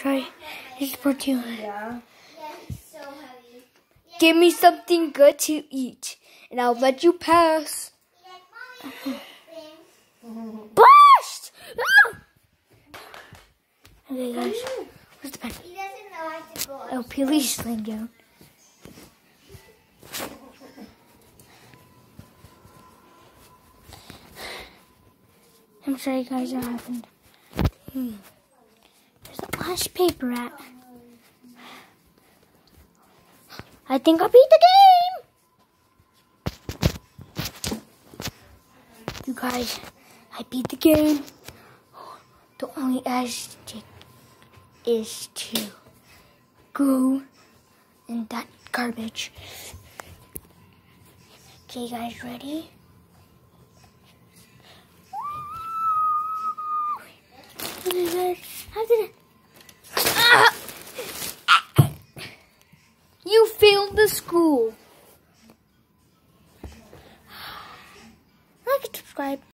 Try. This is for you. Yeah. It's so heavy. Give me something good to eat, and I'll let you pass. Burst! Ah! Okay, guys. Where's the pen? He doesn't know how to go. Oh, please lay down. I'm sorry, guys, what happened. Where's the last paper at? I think I beat the game! You guys, I beat the game. The only object is to go in that garbage. Okay, guys, ready? Okay, guys, after that. You failed the school. Like and subscribe.